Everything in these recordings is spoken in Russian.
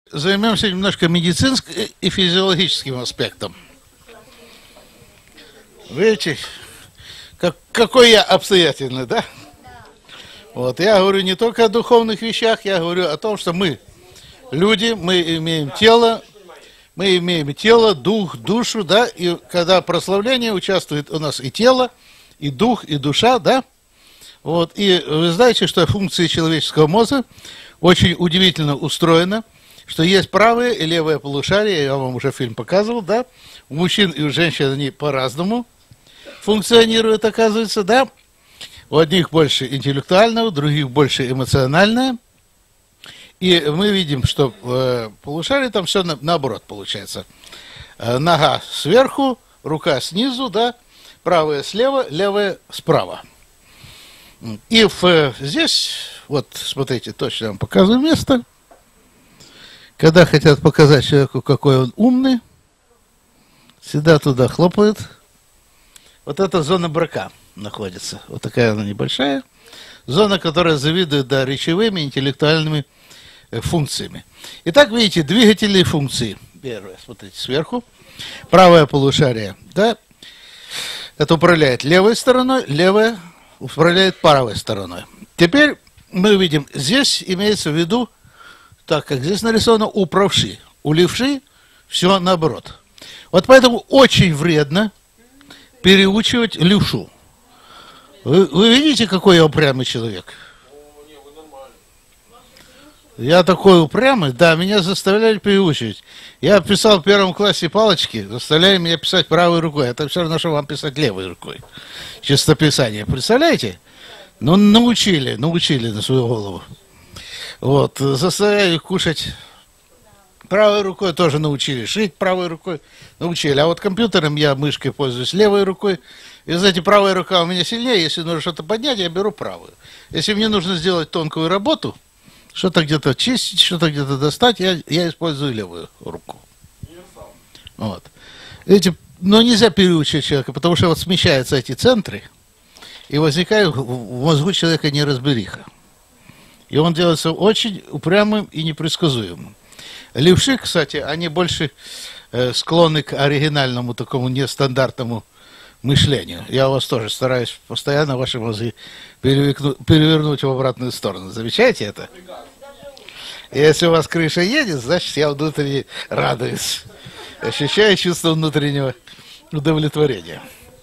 Займемся немножко медицинским и физиологическим аспектом. Видите, какой я обстоятельный, да? Вот, я говорю не только о духовных вещах, я говорю о том, что мы, люди, мы имеем тело, дух, душу, да, и когда прославление участвует у нас и тело, и дух, и душа, да? Вот, и вы знаете, что функции человеческого мозга очень удивительно устроены, что есть правое и левое полушарие, я вам уже фильм показывал, да? У мужчин и у женщин они по-разному функционируют, оказывается, да? У одних больше интеллектуального, у других больше эмоциональное. И мы видим, что в полушарии там все наоборот получается. Нога сверху, рука снизу, да? Правая слева, левая справа. И здесь, вот смотрите, точно я вам показываю место. Когда хотят показать человеку, какой он умный, всегда туда хлопают. Вот эта зона брака находится. Вот такая она небольшая. Зона, которая завидует, да, речевыми, интеллектуальными функциями. Итак, видите, двигательные функции. Первое, смотрите, сверху. Правое полушарие, да, это управляет левой стороной, левое управляет правой стороной. Теперь мы видим, здесь имеется в виду, так как здесь нарисовано у правши, у левши все наоборот. Вот поэтому очень вредно переучивать левшу. Вы видите, какой я упрямый человек? Я такой упрямый, да, меня заставляли переучивать. Я писал в первом классе палочки, заставляли меня писать правой рукой. Это все равно, что вам писать левой рукой. Чистописание, представляете? Ну, научили на свою голову. Вот, заставляли кушать правой рукой, тоже научили, шить правой рукой научили. А вот компьютером я мышкой пользуюсь левой рукой. И, знаете, правая рука у меня сильнее, если нужно что-то поднять, я беру правую. Если мне нужно сделать тонкую работу, что-то где-то чистить, что-то где-то достать, я использую левую руку. Вот. Видите, но нельзя переучить человека, потому что вот смещаются эти центры, и возникает в мозгу человека неразбериха. И он делается очень упрямым и непредсказуемым. Левши, кстати, они больше склонны к оригинальному, такому нестандартному мышлению. Я у вас тоже стараюсь постоянно ваши мозги перевернуть в обратную сторону. Замечаете это? Если у вас крыша едет, значит, я внутренне радуюсь. Ощущаю чувство внутреннего удовлетворения.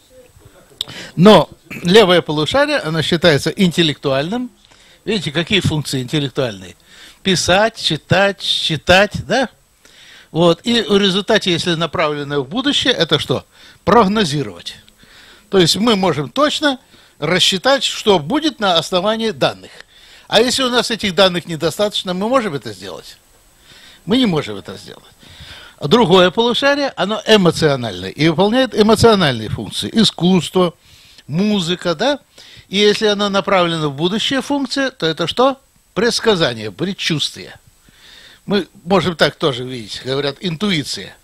Но левое полушарие, оно считается интеллектуальным. Видите, какие функции интеллектуальные? Писать, читать, считать, да? Вот. И в результате, если направленное в будущее, это что? Прогнозировать. То есть мы можем точно рассчитать, что будет на основании данных. А если у нас этих данных недостаточно, мы можем это сделать? Мы не можем это сделать. А другое полушарие, оно эмоциональное и выполняет эмоциональные функции. Искусство, музыка, да? И если оно направлено в будущее функция, то это что? Предсказание, предчувствие. Мы можем так тоже видеть, говорят, интуиция.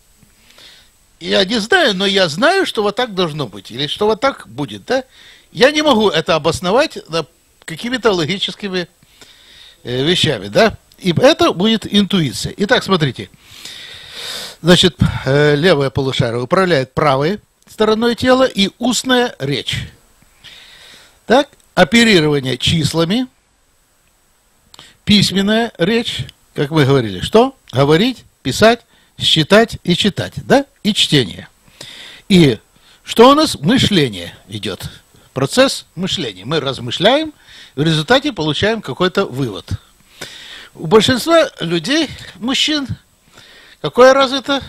Я не знаю, но я знаю, что вот так должно быть, или что вот так будет, да? Я не могу это обосновать какими-то логическими вещами, да? И это будет интуиция. Итак, смотрите. Значит, левое полушарие управляет правой стороной тела и устная речь. Так, оперирование числами, письменная речь, как мы говорили, что? Говорить, писать, считать и читать, да? И чтение. И что у нас? Мышление идет. Процесс мышления. Мы размышляем, в результате получаем какой-то вывод. У большинства людей, мужчин, какое развито?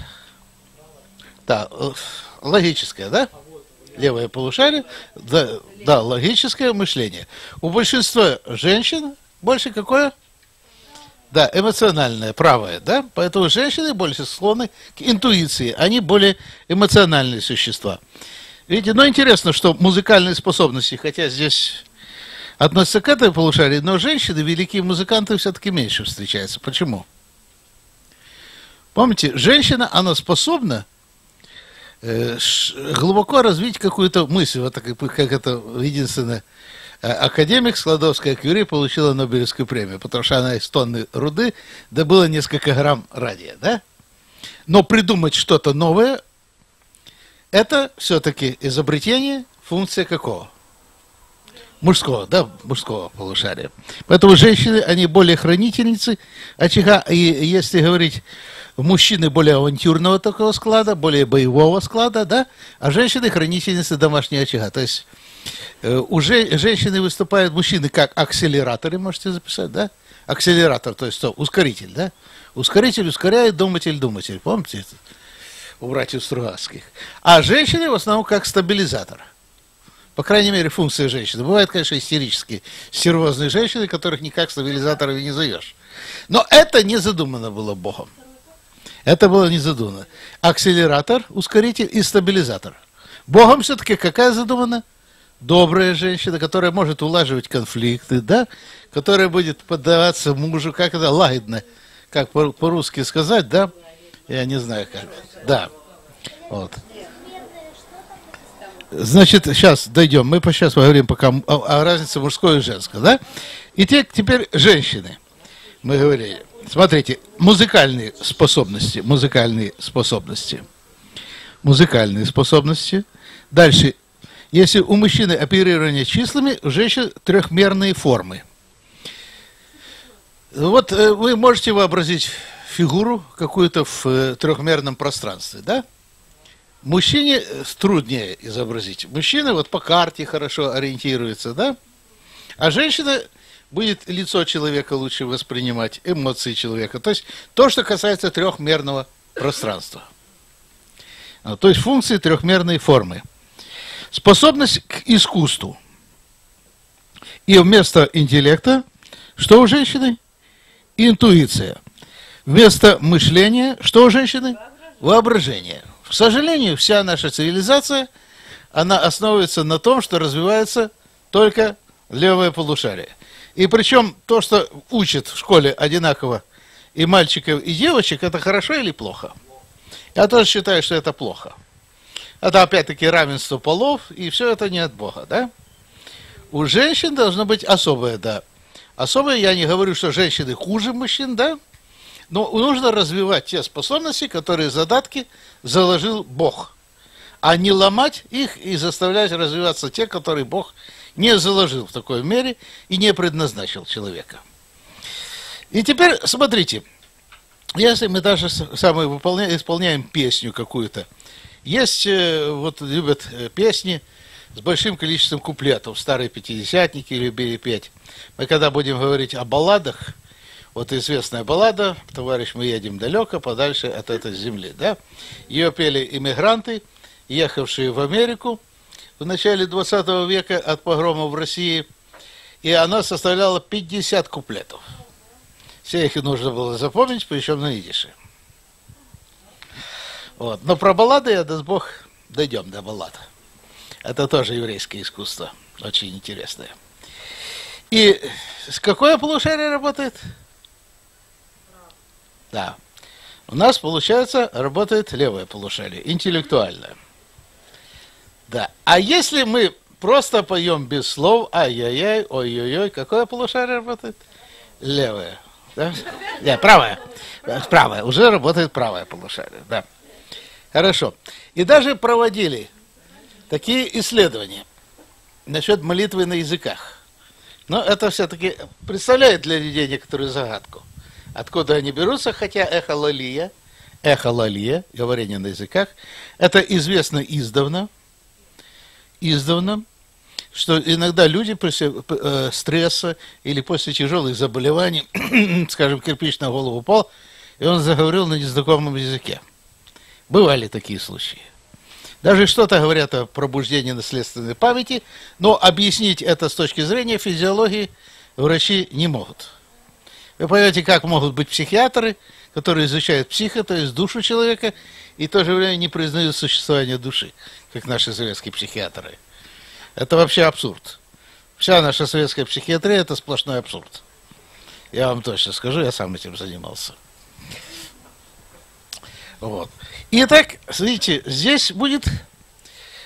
Да, логическое, да? Левое полушарие, да, логическое мышление. У большинства женщин больше какое? Да, эмоциональное, правое, да? Поэтому женщины больше склонны к интуиции, они более эмоциональные существа. Видите, но интересно, что музыкальные способности, хотя здесь относятся к этой полушарии, но женщины, великие музыканты, все-таки меньше встречаются. Почему? Помните, женщина, она способна глубоко развить какую-то мысль, вот так, как это единственное академик Складовская Кюри получила Нобелевскую премию, потому что она из тонны руды добыла несколько грамм радия, да? Но придумать что-то новое, это все-таки изобретение, функция какого? Мужского, да, мужского полушария. Поэтому женщины, они более хранительницы очага, и если говорить, мужчины более авантюрного такого склада, более боевого склада, да, а женщины хранительницы домашнего очага. То есть уже женщины выступают, мужчины как акселераторы, можете записать, да? Акселератор, то есть что? Ускоритель, да? Ускоритель ускоряет, думатель, помните это? У братьев Стругацких. А женщины в основном как стабилизатор. По крайней мере, функция женщины. Бывают, конечно, истерические, стервозные женщины, которых никак стабилизаторами не зовешь. Но это не задумано было Богом. Это было не задумано. Акселератор, ускоритель и стабилизатор. Богом все-таки какая задумана? Добрая женщина, которая может улаживать конфликты, да? Которая будет поддаваться мужу, как это лагідно, как по-русски сказать, да? Я не знаю как. Да. Вот. Значит, сейчас дойдем. Мы сейчас поговорим пока о разнице мужской и женской, да? И теперь женщины. Мы говорили. Смотрите, музыкальные способности. Дальше. Если у мужчины оперирование числами, у женщин трехмерные формы. Вот вы можете вообразить фигуру какую-то в трехмерном пространстве, да? Мужчине труднее изобразить. Мужчина вот по карте хорошо ориентируется, да? А женщина будет лицо человека лучше воспринимать, эмоции человека. То есть то, что касается трехмерного пространства. То есть функции трехмерной формы. Способность к искусству. И вместо интеллекта, что у женщины? Интуиция. Вместо мышления, что у женщины? Воображение. К сожалению, вся наша цивилизация, она основывается на том, что развивается только левое полушарие. И причем то, что учат в школе одинаково и мальчиков, и девочек, это хорошо или плохо? Я тоже считаю, что это плохо. Это опять-таки равенство полов, и все это не от Бога, да? У женщин должно быть особое, да. Особое, я не говорю, что женщины хуже мужчин, да? Но нужно развивать те способности, которые задатки заложил Бог, а не ломать их и заставлять развиваться те, которые Бог не заложил в такой мере и не предназначил человека. И теперь смотрите, если мы даже исполняем песню какую-то, есть, вот любят песни с большим количеством куплетов, старые пятидесятники любили петь. Мы когда будем говорить о балладах, вот известная баллада «Товарищ, мы едем далеко, подальше от этой земли». Да? Ее пели иммигранты, ехавшие в Америку в начале 20 века от погрома в России. И она составляла 50 куплетов. Все их нужно было запомнить, причем на идише. Вот. Но про баллады, я даст Бог, дойдем до баллад. Это тоже еврейское искусство, очень интересное. И с какое полушарие работает? Да. У нас, получается, работает левое полушарие, интеллектуальное. Да. А если мы просто поем без слов, ай-яй-яй, ой-ой-ой, какое полушарие работает? Левое. Да? Нет, правое. Правое. Уже работает правое полушарие. Да. Хорошо. И даже проводили такие исследования насчет молитвы на языках. Но это все-таки представляет для людей некоторую загадку. Откуда они берутся, хотя эхололия, говорение на языках, это известно издавна, что иногда люди после стресса или после тяжелых заболеваний, скажем, кирпич на голову упал, и он заговорил на незнакомом языке. Бывали такие случаи. Даже что-то говорят о пробуждении наследственной памяти, но объяснить это с точки зрения физиологии врачи не могут. Вы понимаете, как могут быть психиатры, которые изучают психо, то есть душу человека, и в то же время не признают существование души, как наши советские психиатры. Это вообще абсурд. Вся наша советская психиатрия – это сплошной абсурд. Я вам точно скажу, я сам этим занимался. Вот. Итак, смотрите, здесь будет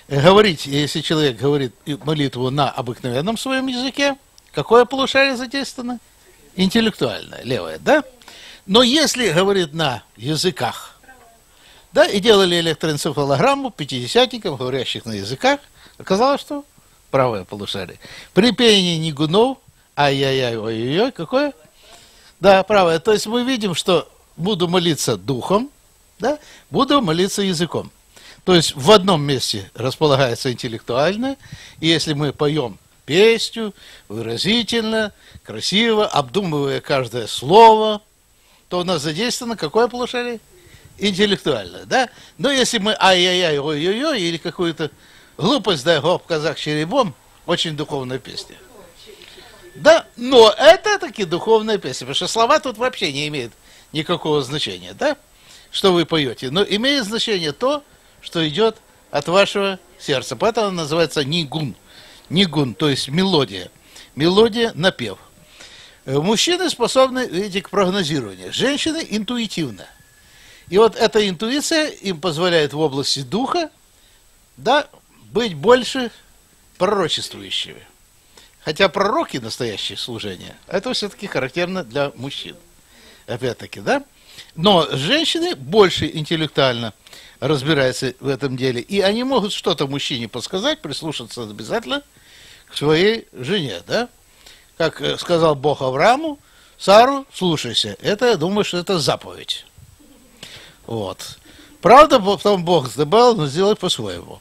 говорить, если человек говорит молитву на обыкновенном своем языке, какое полушарие задействовано? Интеллектуальное, левое, да? Но если говорит на языках, да, и делали электроэнцефалограмму пятидесятников, говорящих на языках, оказалось, что правое полушарие. При пении нигунов, ай-яй-яй, ой-ой-ой, какое? Да, правое. То есть мы видим, что буду молиться духом, да, буду молиться языком. То есть в одном месте располагается интеллектуальное, и если мы поем песню, выразительно, красиво, обдумывая каждое слово, то у нас задействовано какое полушарие? Интеллектуальное, да? Но если мы ай-яй-яй, ой-ой-ой, или какую-то глупость, да, гоп, казах, черебом, очень духовная песня. Да, но это таки духовная песня, потому что слова тут вообще не имеют никакого значения, да, что вы поете. Но имеет значение то, что идет от вашего сердца. Поэтому она называется нигун. Нигун, то есть мелодия. Мелодия, напев. Мужчины способны, видите, к прогнозированию. Женщины интуитивно. И вот эта интуиция им позволяет в области духа, да, быть больше пророчествующими. Хотя пророки настоящее служение, это все-таки характерно для мужчин. Опять-таки, да? Но женщины больше интеллектуально разбираются в этом деле. И они могут что-то мужчине подсказать, прислушаться обязательно к своей жене, да? Как сказал Бог Аврааму, Сару, слушайся. Это, я думаю, что это заповедь. Вот. Правда, потом Бог добавил, но сделай по-своему.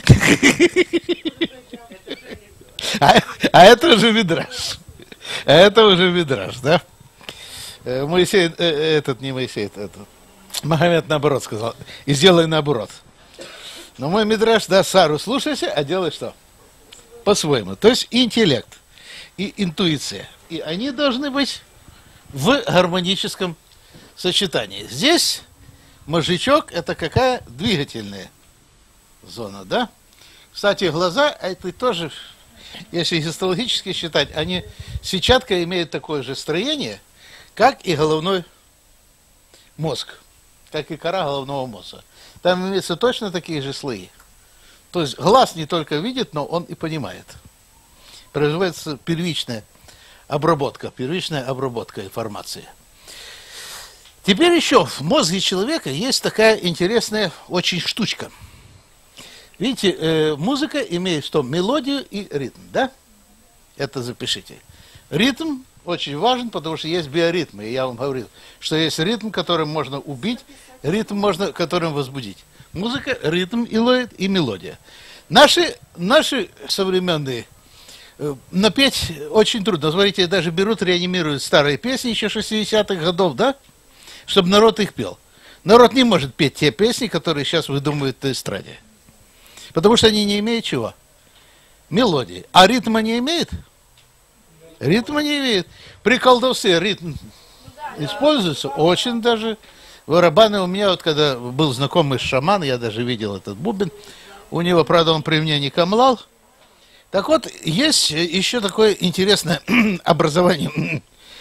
А это уже мидраш. Это уже мидраш, да? Моисей, не Моисей, Магомед наоборот сказал. И сделай наоборот. Но мой мидраш, да, Сару, слушайся, а делай что? По-своему. То есть интеллект и интуиция. И они должны быть в гармоническом сочетании. Здесь мозжечок – это какая? Двигательная зона, да? Кстати, глаза, это тоже, если гистологически считать, они сетчатка имеют такое же строение, как и головной мозг, как и кора головного мозга. Там имеются точно такие же слои. То есть глаз не только видит, но он и понимает. Производится первичная обработка информации. Теперь еще в мозге человека есть такая интересная очень штучка. Видите, музыка имеет что? Мелодию и ритм, да? Это запишите. Ритм очень важен, потому что есть биоритмы. И я вам говорил, что есть ритм, которым можно убить, ритм, которым возбудить. Музыка, ритм, илоид и мелодия. Наши современные напеть очень трудно. Смотрите, даже берут, реанимируют старые песни еще 60-х годов, да? Чтобы народ их пел. Народ не может петь те песни, которые сейчас выдумывают на эстраде. Потому что они не имеют чего? Мелодии. А ритма не имеет? Ритма не имеет. При колдовстве ритм используется очень даже. Барабаны у меня, вот когда был знакомый шаман, я даже видел этот бубен, у него, правда, он при мне не камлал. Так вот, есть еще такое интересное образование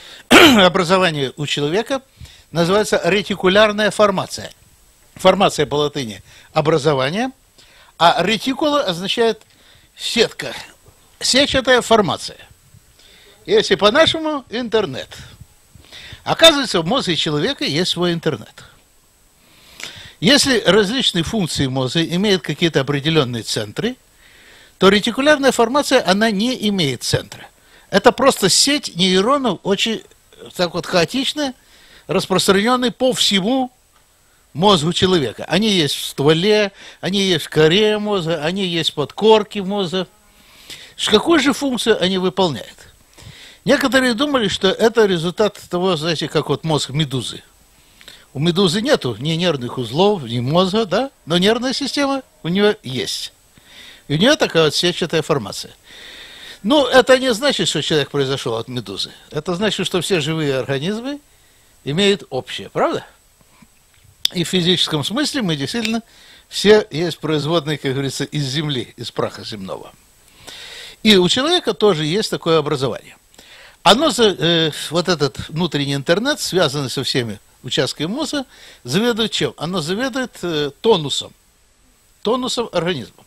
у человека, называется ретикулярная формация. Формация по латыни – образование, а ретикула означает сетка, сетчатая формация. Если по-нашему – интернет. Оказывается, в мозге человека есть свой интернет. Если различные функции мозга имеют какие-то определенные центры, то ретикулярная формация, она не имеет центра. Это просто сеть нейронов, очень так вот хаотичная, распространенная по всему мозгу человека. Они есть в стволе, они есть в коре мозга, они есть в подкорке мозга. Какую же функцию они выполняют? Некоторые думали, что это результат того, знаете, как вот мозг медузы. У медузы нету ни нервных узлов, ни мозга, да? Но нервная система у нее есть. И у нее такая вот сетчатая формация. Ну, это не значит, что человек произошел от медузы. Это значит, что все живые организмы имеют общее, правда? И в физическом смысле мы действительно все есть производные, как говорится, из земли, из праха земного. И у человека тоже есть такое образование. Оно, вот этот внутренний интернет, связанный со всеми участками мозга, заведует чем? Оно заведует тонусом организма.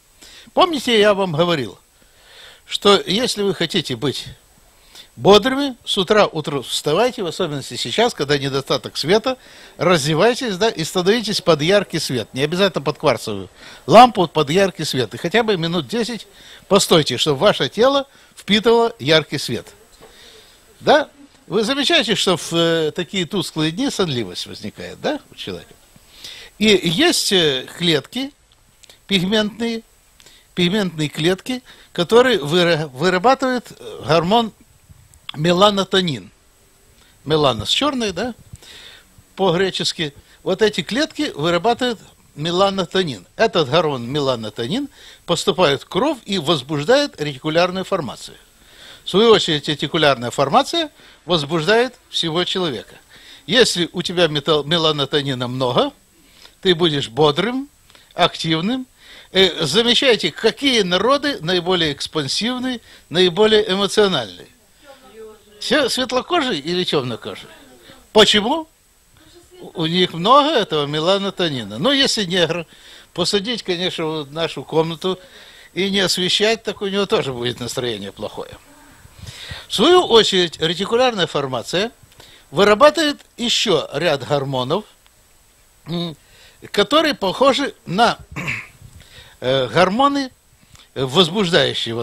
Помните, я вам говорил, что если вы хотите быть бодрыми, с утра утром вставайте, в особенности сейчас, когда недостаток света, раздевайтесь, да, и становитесь под яркий свет. Не обязательно под кварцевую лампу, под яркий свет. И хотя бы минут 10 постойте, чтобы ваше тело впитывало яркий свет. Да? Вы замечаете, что в такие тусклые дни сонливость возникает, да, у человека? И есть клетки пигментные клетки, которые вырабатывают гормон меланотонин. Меланос черный, да, по-гречески. Вот эти клетки вырабатывают меланотонин. Этот гормон меланотонин поступает в кровь и возбуждает ретикулярную формацию. В свою очередь, ретикулярная формация возбуждает всего человека. Если у тебя меланотонина много, ты будешь бодрым, активным. Замечайте, какие народы наиболее экспансивные, наиболее эмоциональные. Все светлокожие или темнокожие? Почему? У них много этого меланотонина. Но если негр посадить, конечно, в нашу комнату и не освещать, так у него тоже будет настроение плохое. В свою очередь, ретикулярная формация вырабатывает еще ряд гормонов, которые похожи на гормоны возбуждающие,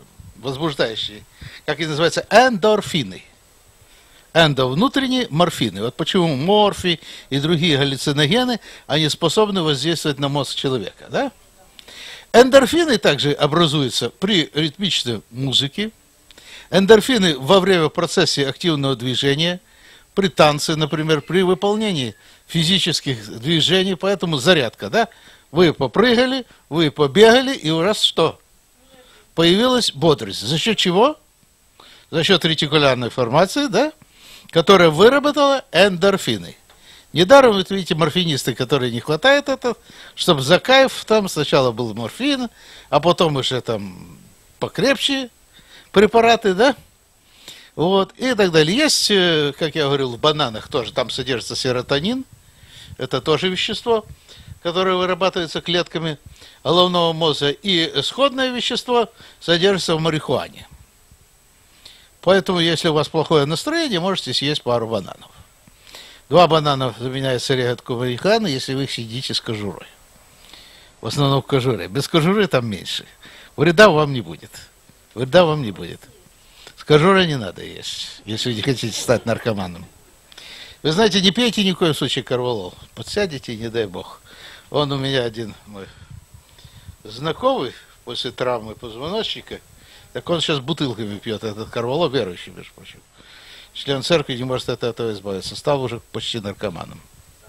как они называются, эндорфины. Эндо внутренние, морфины. Вот почему морфий и другие галлюциногены, они способны воздействовать на мозг человека. Да? Эндорфины также образуются при ритмичной музыке. Эндорфины во время процесса активного движения, при танце, например, при выполнении физических движений, поэтому зарядка, да? Вы попрыгали, вы побегали, и у вас что? Появилась бодрость. За счет чего? За счет ретикулярной формации, да? Которая выработала эндорфины. Недаром, вы видите, морфинисты, которые не хватает это, чтобы за кайф, там сначала был морфин, а потом уже там покрепче препараты, да? Вот, и так далее. Есть, как я говорил, в бананах тоже, там содержится серотонин, это тоже вещество, которое вырабатывается клетками головного мозга, и сходное вещество содержится в марихуане. Поэтому, если у вас плохое настроение, можете съесть пару бананов. 2 банана заменяют сигаретку марихуаны, если вы их съедите с кожурой. В основном в кожуре. Без кожуры там меньше. Вреда вам не будет. Вреда вам не будет. С кожурой не надо есть, если вы не хотите стать наркоманом. Вы знаете, не пейте ни в коем случае корвалол. Подсядете, не дай бог. Он у меня один мой знакомый после травмы позвоночника, так он сейчас бутылками пьет этот корвалол, верующий, между прочим. Член церкви не может от этого избавиться. Стал уже почти наркоманом.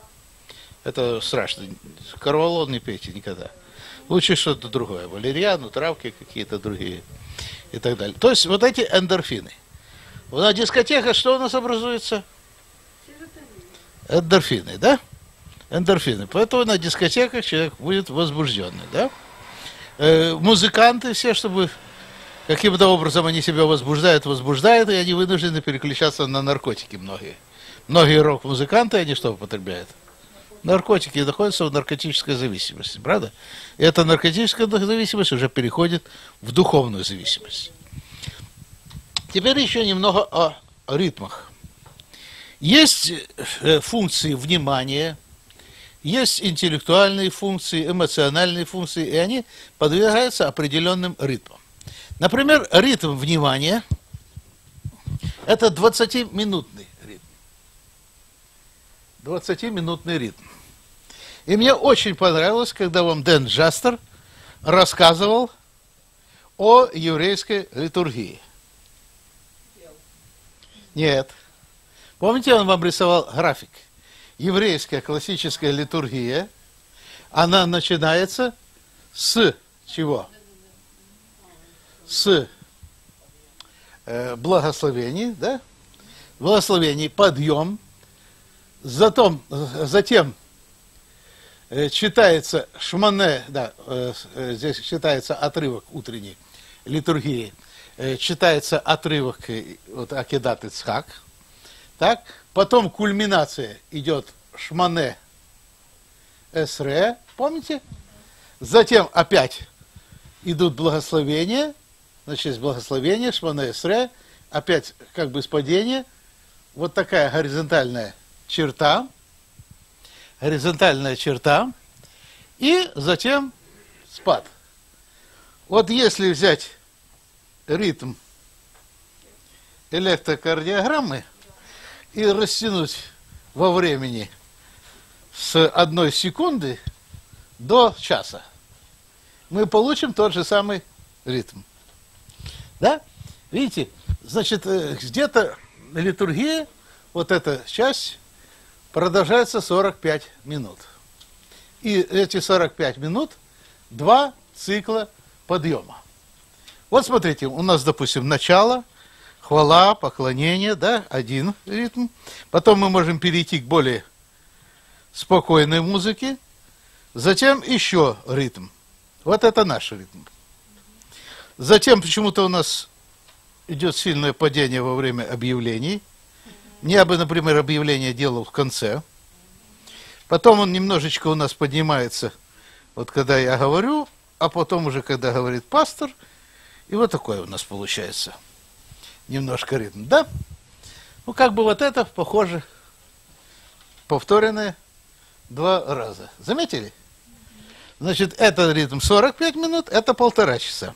Это страшно. Корвалол не пейте никогда. Лучше что-то другое. Валерьяну, травки какие-то другие и так далее. То есть вот эти эндорфины. На дискотеках что у нас образуется? Эндорфины, да? Эндорфины. Поэтому на дискотеках человек будет возбужденный, да? Музыканты все, чтобы каким-то образом они себя возбуждают, и они вынуждены переключаться на наркотики многие. Многие рок-музыканты, они что употребляют? Наркотики, находятся в наркотической зависимости, правда? И эта наркотическая зависимость уже переходит в духовную зависимость. Теперь еще немного о ритмах. Есть функции внимания, есть интеллектуальные функции, эмоциональные функции, и они подвергаются определенным ритмам. Например, ритм внимания – это 20-минутный ритм. 20-минутный ритм. И мне очень понравилось, когда вам Дэн Джастер рассказывал о еврейской литургии. Нет. Помните, он вам рисовал график? Еврейская классическая литургия, она начинается с чего? С благословений, да? Благословений, подъем. Затем читается шмане, да, здесь читается отрывок утренней литургии, читается отрывок вот, Акедат Ицхак, так, потом кульминация идет шмане эсре, помните? Затем опять идут благословения, значит, есть благословение, Шмона Эсре, опять как бы с падения, вот такая горизонтальная черта, и затем спад. Вот если взять ритм электрокардиограммы и растянуть во времени с 1 секунды до часа, мы получим тот же самый ритм. Да? Видите? Значит, где-то литургия, вот эта часть, продолжается 45 минут. И эти 45 минут 2 цикла подъема. Вот смотрите, у нас, допустим, начало, хвала, поклонение, да, 1 ритм. Потом мы можем перейти к более спокойной музыке. Затем еще ритм. Вот это наш ритм. Затем почему-то у нас идет сильное падение во время объявлений. Я бы, например, объявление делал в конце. Потом он немножечко у нас поднимается, вот когда я говорю, а потом уже, когда говорит пастор. И вот такое у нас получается. Немножко ритм, да? Ну, как бы вот это похоже, повторенное 2 раза. Заметили? Значит, это ритм 45 минут, это 1,5 часа.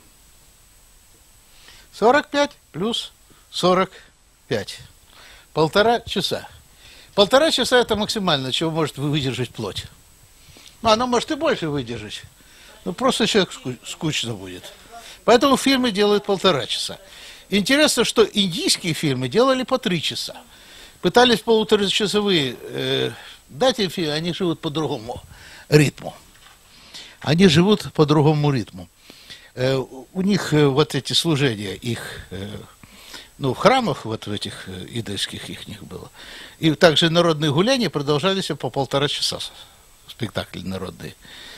45 плюс 45. 1,5 часа. 1,5 часа это максимально, чего может выдержать плоть. Ну, она может и больше выдержать. Но просто человек скучно будет. Поэтому фильмы делают 1,5 часа. Интересно, что индийские фильмы делали по 3 часа. Пытались полуторачасовые дать им фильмы, они живут по другому ритму. Они живут по другому ритму. У них вот эти служения, их, ну, в храмах, вот в этих идольских их было. И также народные гуляния продолжались по 1,5 часа. Спектакли народные.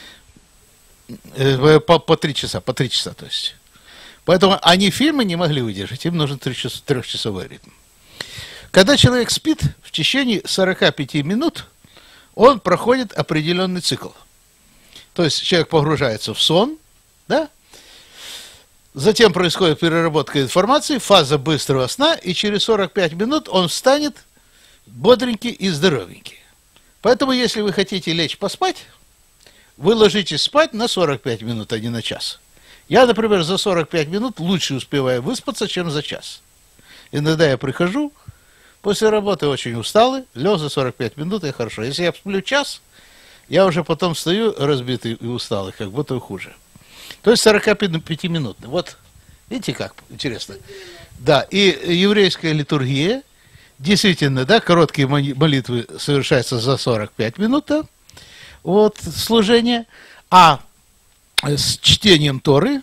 По 3 часа, то есть. Поэтому они фильмы не могли выдержать, им нужен 3-часовой ритм. Когда человек спит, в течение 45 минут он проходит определенный цикл. То есть человек погружается в сон, да? Затем происходит переработка информации, фаза быстрого сна, и через 45 минут он встанет бодренький и здоровенький. Поэтому, если вы хотите лечь поспать, вы ложитесь спать на 45 минут, а не на час. Я, например, за 45 минут лучше успеваю выспаться, чем за час. Иногда я прихожу, после работы очень усталый, лег за 45 минут, и хорошо. Если я сплю час, я уже потом встаю разбитый и усталый, как будто хуже. То есть 45-минутный. Вот, видите, как интересно. Да, и еврейская литургия, действительно, да, короткие молитвы совершаются за 45 минут, да, вот, служение, а с чтением Торы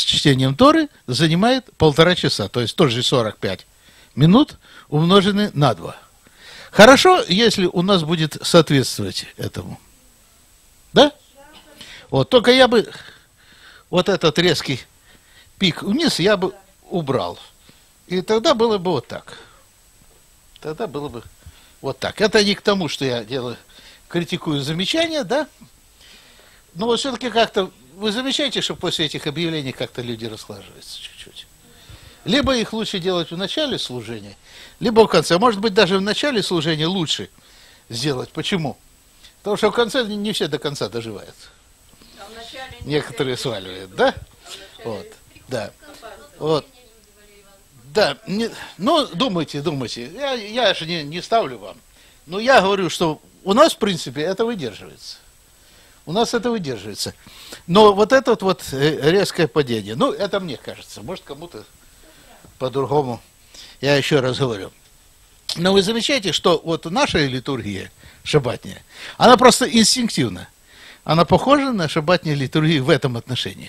занимает 1,5 часа, то есть тоже 45 минут умножены на 2. Хорошо, если у нас будет соответствовать этому. Да? Вот, только я бы вот этот резкий пик вниз я бы убрал. И тогда было бы вот так. Тогда было бы вот так. Это не к тому, что я делаю, критикую замечания, да? Но вот все-таки как-то вы замечаете, что после этих объявлений как-то люди расхлаживаются чуть-чуть. Либо их лучше делать в начале служения, либо в конце. Может быть, даже в начале служения лучше сделать. Почему? Потому что в конце не все до конца доживают. Некоторые сваливают, да? Вот, да. Вот. Да, ну, думайте. Я же не ставлю вам. Но я говорю, что у нас, в принципе, это выдерживается. У нас это выдерживается. Но вот это вот резкое падение, ну, это мне кажется. Может, кому-то по-другому. Я еще раз говорю. Но вы замечаете, что вот наша литургия шаббатняя, она просто инстинктивна. Она похожа на шаббатнюю литургию в этом отношении.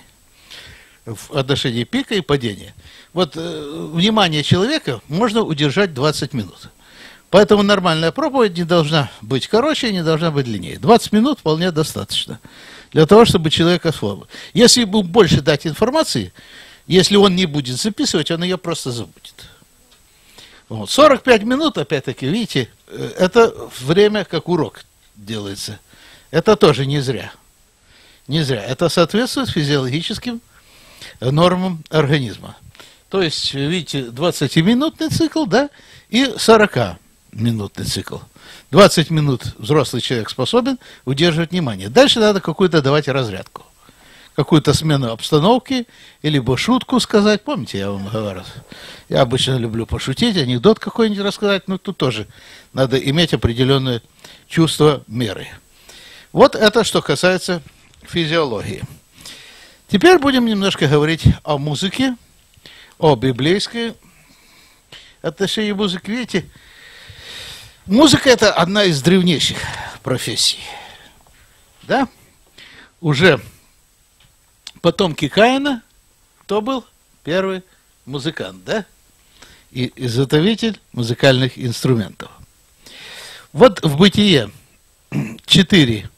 В отношении пика и падения. Вот внимание человека можно удержать 20 минут. Поэтому нормальная проповедь не должна быть короче, не должна быть длиннее. 20 минут вполне достаточно для того, чтобы человек освоил. Если ему больше дать информации, если он не будет записывать, он ее просто забудет. Вот. 45 минут, опять-таки, видите, это время, как урок делается. Это тоже не зря. Не зря. Это соответствует физиологическим нормам организма. То есть, видите, 20-минутный цикл, да, и 40-минутный цикл. 20 минут взрослый человек способен удерживать внимание. Дальше надо какую-то давать разрядку. Какую-то смену обстановки, либо шутку сказать. Помните, я вам говорил? Я обычно люблю пошутить, анекдот какой-нибудь рассказать, но тут тоже надо иметь определенное чувство меры. Вот это что касается физиологии. Теперь будем немножко говорить о музыке, о библейской отношении музыки. Видите, музыка – это одна из древнейших профессий. Да? Уже потомки Каина, кто был? Первый музыкант, да? И изготовитель музыкальных инструментов. Вот в Бытие 4,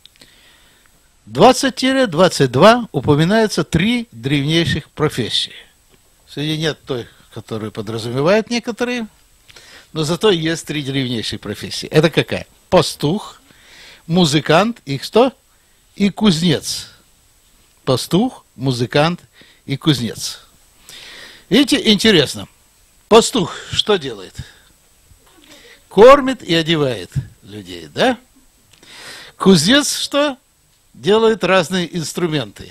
20-22 упоминается 3 древнейших профессии. Среди нет той, которую подразумевают некоторые, но зато есть 3 древнейших профессии. Это какая? Пастух, музыкант и кто? И кузнец. Пастух, музыкант и кузнец. Видите, интересно. Пастух что делает? Кормит и одевает людей, да? Кузнец что? Делает разные инструменты.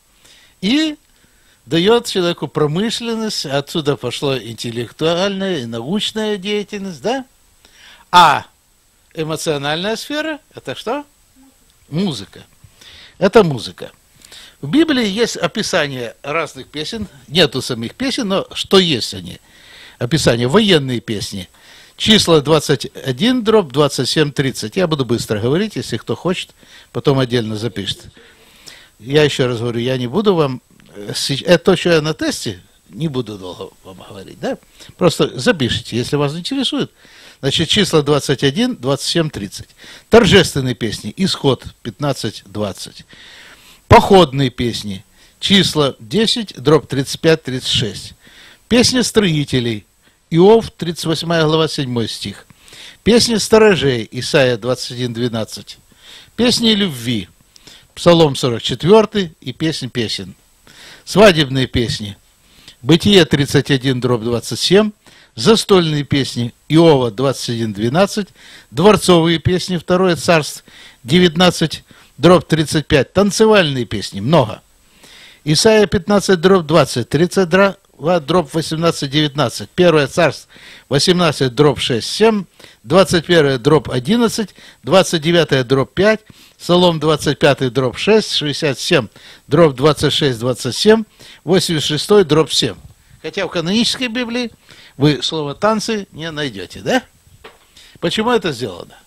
И дает человеку промышленность, отсюда пошла интеллектуальная и научная деятельность, да? А эмоциональная сфера – это что? Музыка. Это музыка. В Библии есть описание разных песен, нету самих песен, но что есть они? Описание, военные песни. Числа 21, дробь 27, 30. Я буду быстро говорить, если кто хочет, потом отдельно запишет. Я еще раз говорю, я не буду вам... Это то, что я на тесте, не буду долго вам говорить, да? Просто запишите, если вас интересует. Значит, числа 21, 27, 30. Торжественные песни. Исход 15, 20. Походные песни. Числа 10, дробь 35, 36. Песни строителей. Иов, 38 глава, 7 стих. Песни сторожей. Исайя 21, 12. Песни любви. Псалом 44 и песнь песен. Свадебные песни. Бытие 31, дробь 27. Застольные песни. Иова 21, 12. Дворцовые песни. Второе царство 19, дробь 35. Танцевальные песни. Много. Исайя 15, дробь 20. 32, дробь 18, 19. Первое царство 18, дробь 6, 7. 21, дробь 11. 29, дробь 5. Псалом 25, дробь 6. 67, дробь 26, 27. 86, дробь 7. Хотя в канонической Библии вы слово «танцы» не найдете, да? Почему это сделано?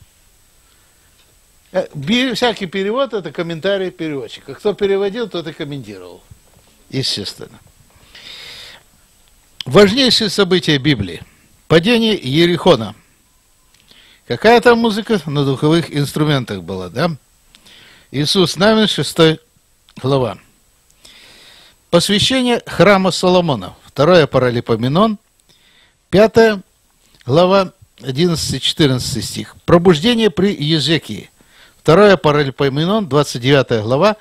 Всякий перевод – это комментарий переводчика. Кто переводил, тот и комментировал. Естественно. Важнейшие события Библии. Падение Иерихона. Какая там музыка? На духовых инструментах была, да? Иисус Навин, 6 глава. Посвящение храма Соломона. 2 Паралипоменон, 5 глава, 11-14 стих. Пробуждение при Езекии. 2 Паралипоменон, 29 глава,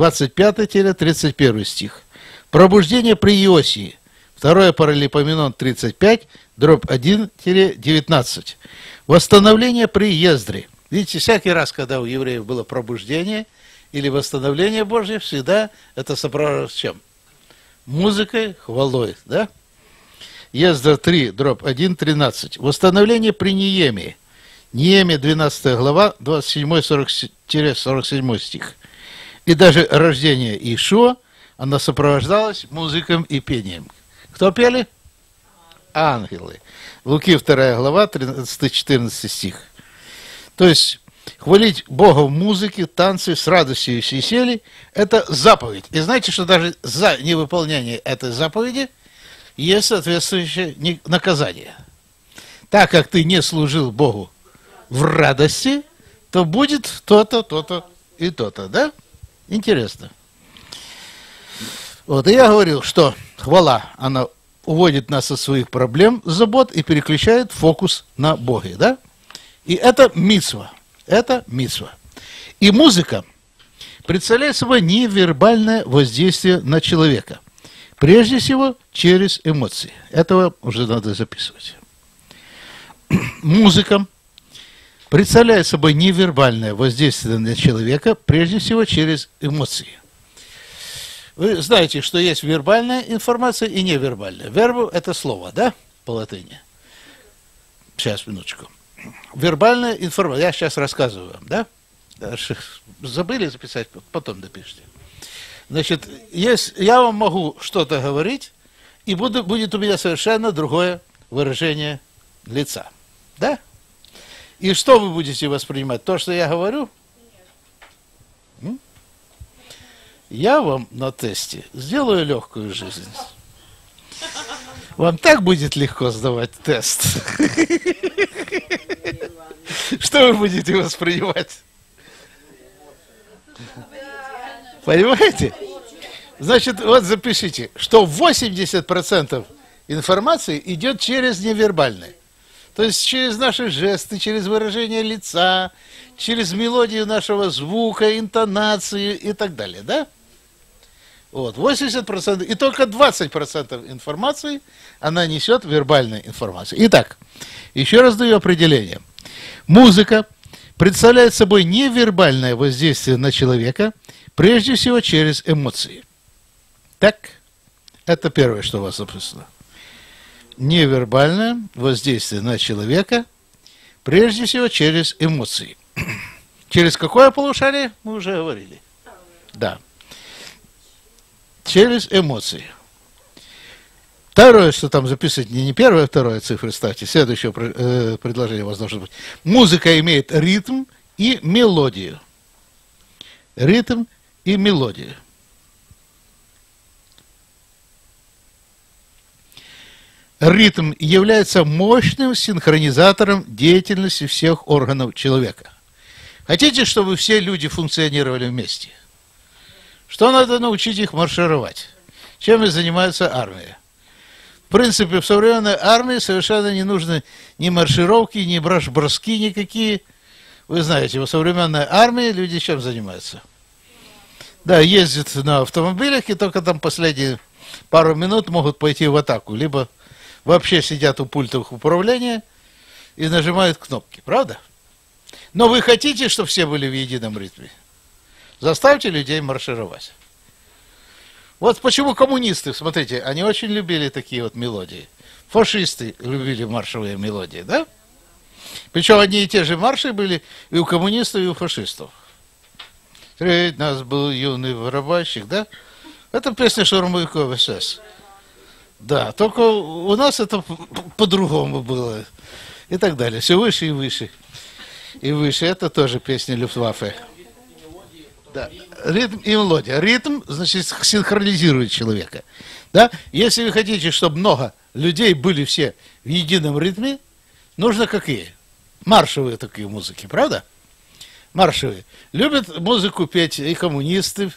25-31 стих. Пробуждение при Иосии. 2 Паралипоменон, 35, дробь 1-19. Восстановление при Ездре. Видите, всякий раз, когда у евреев было пробуждение или восстановление Божье, всегда это сопровождалось чем? Музыкой, хвалой, да? Ездра 3, дробь 1-13. Восстановление при Неемии. Неемия, 12 глава, 27-47 стих. И даже рождение Иешуа, оно сопровождалось музыкой и пением. Кто пели? Ангелы. Луки 2 глава, 13-14 стих. То есть, хвалить Бога в музыке, танце, с радостью и весельем – это заповедь. И знаете, что даже за невыполнение этой заповеди есть соответствующее наказание. Так как ты не служил Богу в радости, то будет то-то, то-то и то-то, да? Интересно. Вот, и я говорил, что хвала, она уводит нас от своих проблем, забот и переключает фокус на Боге, да? И это мицва. Это мицва. И музыка представляет собой невербальное воздействие на человека. Прежде всего, через эмоции. Этого уже надо записывать. Музыка представляет собой невербальное воздействие на человека, прежде всего, через эмоции. Вы знаете, что есть вербальная информация и невербальная. Вербу – это слово, да, по латыни? Сейчас, минуточку. Вербальная информация. Я сейчас рассказываю вам, да? Забыли записать, потом допишите. Значит, я вам могу что-то говорить, и будет у меня совершенно другое выражение лица. Да? И что вы будете воспринимать? То, что я говорю? Нет. Я вам на тесте сделаю легкую жизнь. Вам так будет легко сдавать тест. Что вы будете воспринимать? Понимаете? Значит, вот запишите, что 80% информации идет через невербальное. То есть через наши жесты, через выражение лица, через мелодию нашего звука, интонацию и так далее, да? Вот, 80%, и только 20% информации она несет вербальной информации. Итак, еще раз даю определение. Музыка представляет собой невербальное воздействие на человека, прежде всего через эмоции. Так, это первое, что у вас записано. Невербальное воздействие на человека, прежде всего через эмоции. Через какое полушарие? Мы уже говорили. Да. Через эмоции. Второе, что там записывать, не первое, а второе цифры ставьте. Следующее предложение у вас должно быть. Музыка имеет ритм и мелодию. Ритм и мелодию. Ритм является мощным синхронизатором деятельности всех органов человека. Хотите, чтобы все люди функционировали вместе? Что надо научить их маршировать? Чем и занимается армия? В принципе, в современной армии совершенно не нужны ни маршировки, ни броски никакие. Вы знаете, в современной армии люди чем занимаются? Да, ездят на автомобилях, и только там последние пару минут могут пойти в атаку. Либо вообще сидят у пультов управления и нажимают кнопки. Правда? Но вы хотите, чтобы все были в едином ритме? Заставьте людей маршировать. Вот почему коммунисты, смотрите, они очень любили такие вот мелодии. Фашисты любили маршевые мелодии, да? Причем одни и те же марши были и у коммунистов, и у фашистов. Среди нас был юный барабанщик, да? Это песня штурмовиков СС. Да, только у нас это по-другому было. И так далее. Все выше и выше. И выше. Это тоже песня Люфтваффе. Да. Ритм и мелодия. Ритм, значит, синхронизирует человека. Да? Если вы хотите, чтобы много людей были все в едином ритме, нужно какие? Маршевые такие музыки, правда? Маршевые. Любят музыку петь и коммунисты,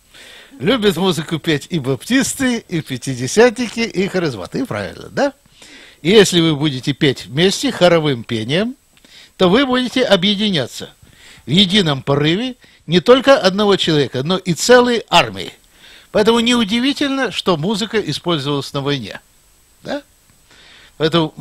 любят музыку петь и баптисты, и пятидесятники, и харизматы. И правильно, да? И если вы будете петь вместе хоровым пением, то вы будете объединяться в едином порыве не только одного человека, но и целой армии. Поэтому неудивительно, что музыка использовалась на войне. Да? Поэтому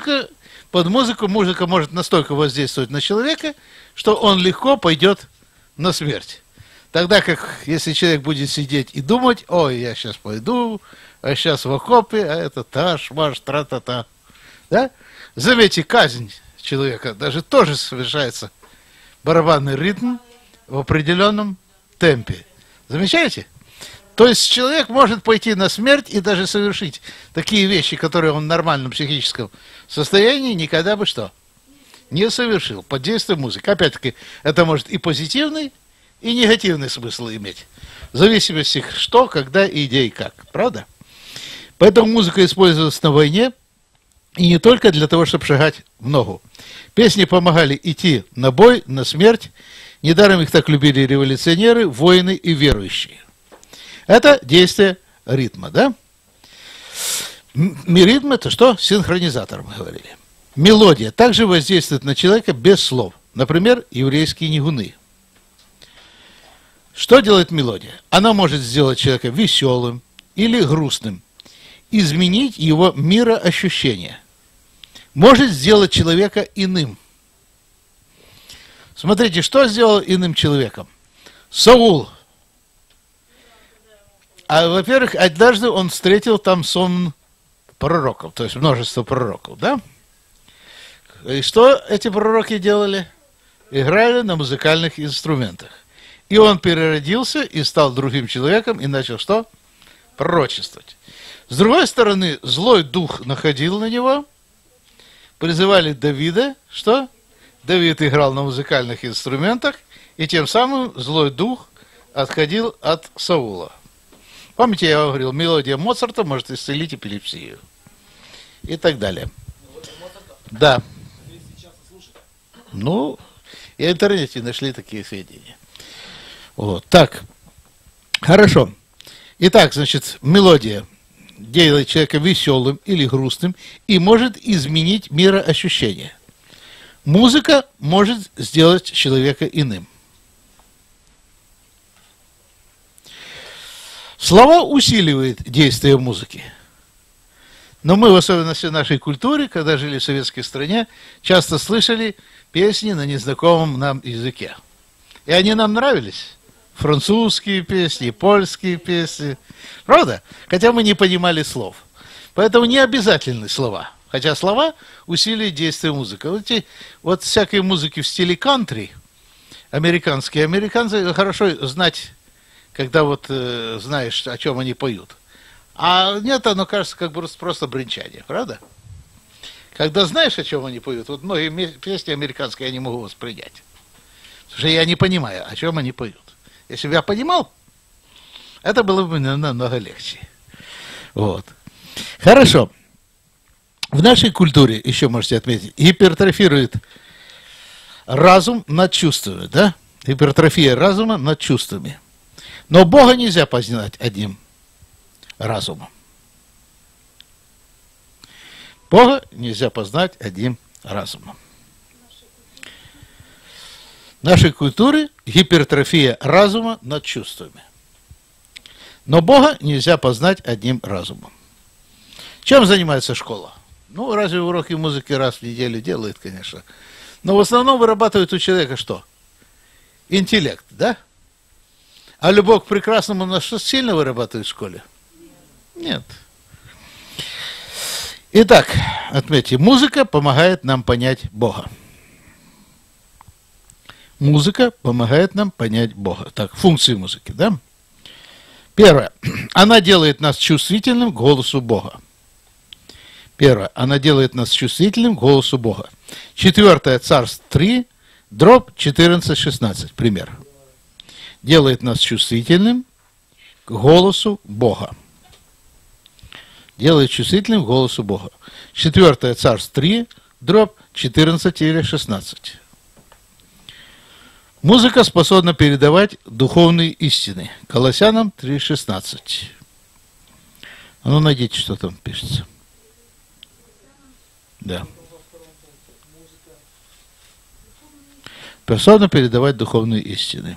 под музыку музыка может настолько воздействовать на человека, что он легко пойдет на смерть. Тогда как, если человек будет сидеть и думать, ой, я сейчас пойду, а сейчас в окопе, а это таш-маш, тра-та-та. Да? Заметьте, казнь человека даже тоже совершается барабанный ритм в определенном темпе. Замечаете? То есть человек может пойти на смерть и даже совершить такие вещи, которые он в нормальном психическом состоянии никогда бы что? Не совершил под действием музыки. Опять-таки, это может и позитивный, и негативный смысл иметь. В зависимости, что, когда, и где, и как. Правда? Поэтому музыка использовалась на войне, и не только для того, чтобы шагать в ногу. Песни помогали идти на бой, на смерть. Недаром их так любили революционеры, воины и верующие. Это действие ритма, да? Ритм – это что? Синхронизатор, мы говорили. Мелодия также воздействует на человека без слов. Например, еврейские нигуны. Что делает мелодия? Она может сделать человека веселым или грустным, изменить его мироощущение, может сделать человека иным. Смотрите, что сделал иным человеком? Саул. Во-первых, однажды он встретил там сон пророков, то есть множество пророков, да? И что эти пророки делали? Играли на музыкальных инструментах. И он переродился и стал другим человеком и начал что? Пророчествовать. С другой стороны, злой дух находил на него, призывали Давида, что? Давид играл на музыкальных инструментах, и тем самым злой дух отходил от Саула. Помните, я говорил, мелодия Моцарта может исцелить эпилепсию. И так далее. Да. Ну, и в интернете нашли такие сведения. Вот. Так. Хорошо. Итак, значит, мелодия делает человека веселым или грустным и может изменить мироощущение. Музыка может сделать человека иным. Слова усиливают действие музыки. Но мы, в особенности в нашей культуре, когда жили в советской стране, часто слышали песни на незнакомом нам языке. И они нам нравились. Французские песни, польские песни. Правда? Хотя мы не понимали слов. Поэтому не обязательны слова. Хотя слова усиливают действие музыки. Вот всякой музыки в стиле кантри, американские, американцы хорошо знать, когда вот знаешь, о чем они поют. А нет, оно кажется как бы просто бренчание, правда? Когда знаешь, о чем они поют, вот многие песни американские я не могу воспринять. Потому что я не понимаю, о чем они поют. Если бы я понимал, это было бы намного легче. Вот. Хорошо. В нашей культуре, еще можете отметить, гипертрофирует разум над чувствами, да? Гипертрофия разума над чувствами. Но Бога нельзя познать одним разумом. Бога нельзя познать одним разумом. В нашей культуре гипертрофия разума над чувствами. Но Бога нельзя познать одним разумом. Чем занимается школа? Ну, разве уроки музыки раз в неделю делают, конечно. Но в основном вырабатывает у человека что? Интеллект, да? А любовь к прекрасному нас что сильно вырабатывает в школе? Нет. Итак, отметьте, музыка помогает нам понять Бога. Музыка помогает нам понять Бога. Так, функции музыки, да? Первое. Она делает нас чувствительным к голосу Бога. Первое. Она делает нас чувствительным к голосу Бога. 4 Царств 3, дробь 14-16. Пример. Делает нас чувствительным к голосу Бога. Делает чувствительным к голосу Бога. 4 Царств 3, дробь 14-16. Музыка способна передавать духовные истины. Колоссянам 3:16. А ну, найдите, что там пишется. Да. Способна передавать духовные истины.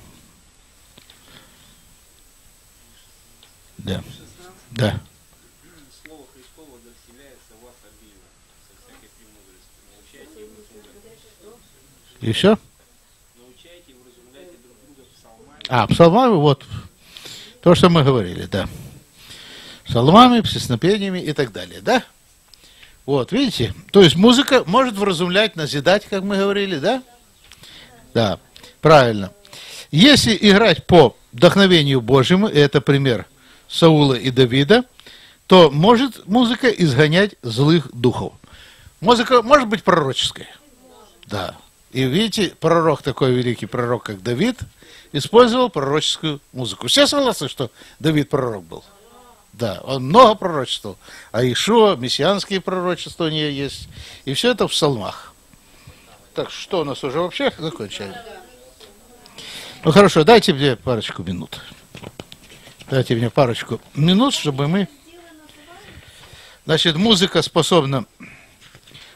Да. Да. Слово Христово да вселяется в вас обильно, со всякой премудростью. Научайте и вразумляйте. Еще? Научайте и вразумляйте друг друга псалмами. Псалмами, вот. То, что мы говорили, да. Псалмами, песнопениями и так далее, да? Вот, видите? То есть музыка может вразумлять, назидать, как мы говорили, да? Да, правильно. Если играть по вдохновению Божьему, и это пример Саула и Давида, то может музыка изгонять злых духов. Музыка может быть пророческой? Да. И видите, пророк, такой великий пророк, как Давид, использовал пророческую музыку. Все согласны, что Давид пророк был? Да, он много пророчествовал. А Иешуа, мессианские пророчества у нее есть. И все это в псалмах. Так, что у нас уже вообще закончили? Ну хорошо, дайте мне парочку минут. Дайте мне парочку минут, чтобы мы... Значит, музыка способна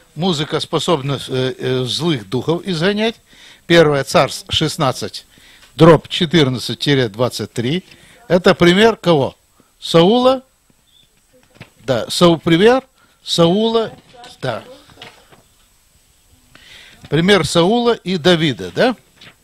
злых духов изгонять. 1 Царств 16, дробь 14-23. Это пример кого? Саула. Да, пример Саула. Да. Пример Саула и Давида, да?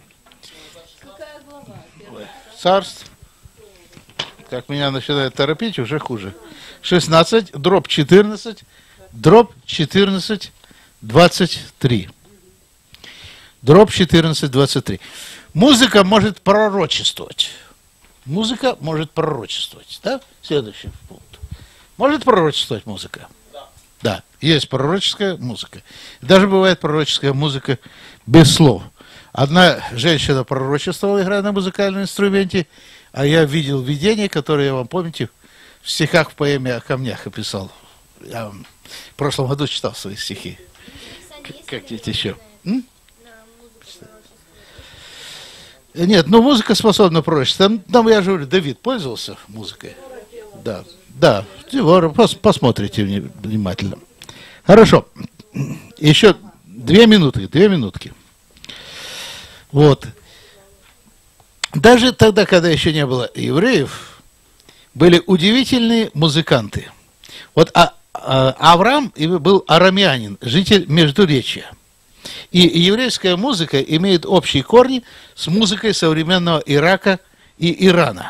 Царств. Как меня начинает торопить, уже хуже. 16, дробь 14, дробь 14, 23. Дробь 14, 23. Музыка может пророчествовать. Музыка может пророчествовать. Да? Следующий пункт. Может пророчествовать музыка? Да, есть пророческая музыка. Даже бывает пророческая музыка без слов. Одна женщина пророчествовала, играя на музыкальном инструменте, а я видел видение, которое я вам, помните, в стихах в поэме о камнях описал. Я вам в прошлом году читал свои стихи. Как эти еще? Нет, ну музыка способна пророчествовать. Там, я же говорю, Давид пользовался музыкой. Да, да, посмотрите внимательно. Хорошо. Еще 2 минутки. Вот. Даже тогда, когда еще не было евреев, были удивительные музыканты. Вот Авраам был арамеянин, житель Междуречья. И еврейская музыка имеет общие корни с музыкой современного Ирака и Ирана.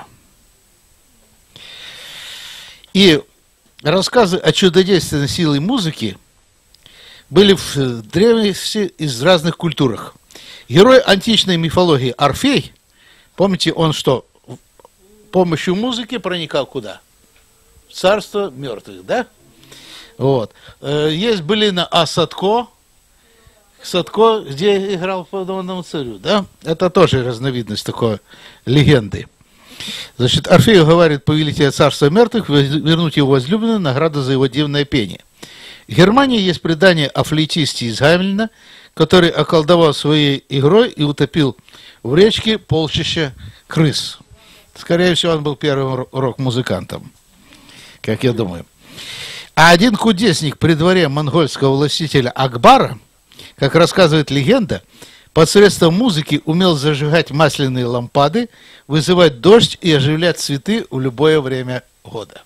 И рассказы о чудодейственной силе музыки были в древности из разных культурах. Герой античной мифологии Орфей, помните, он что, с помощью музыки проникал куда? В царство мертвых, да? Вот. Есть былина о Садко, где играл по подобному царю, да? Это тоже разновидность такой легенды. Значит, Орфей говорит повелителя царства мертвых вернуть его возлюбленную награду за его дивное пение. В Германии есть предание о флейтисте из Гамельна, который околдовал своей игрой и утопил в речке полчища крыс. Скорее всего, он был первым рок-музыкантом, как я думаю. А один кудесник при дворе монгольского властителя Акбара, как рассказывает легенда, посредством музыки умел зажигать масляные лампады, вызывать дождь и оживлять цветы в любое время года.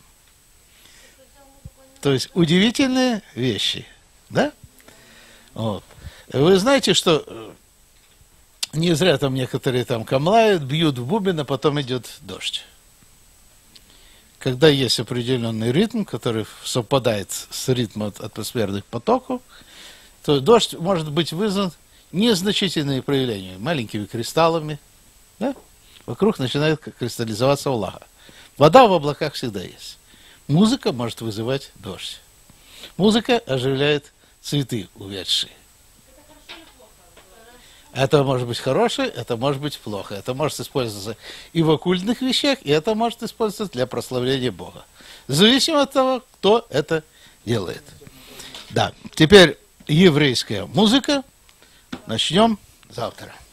То есть удивительные вещи, да? Вот. Вы знаете, что не зря там некоторые там камлают, бьют в бубен, а потом идет дождь. Когда есть определенный ритм, который совпадает с ритмом атмосферных потоков, то дождь может быть вызван незначительными проявлениями, маленькими кристаллами, да? Вокруг начинает кристаллизоваться влага. Вода в облаках всегда есть. Музыка может вызывать дождь. Музыка оживляет цветы увядшие. Это может быть хорошее, это может быть плохо. Это может использоваться и в оккультных вещах, и это может использоваться для прославления Бога. Зависимо от того, кто это делает. Да, теперь еврейская музыка. Начнем завтра.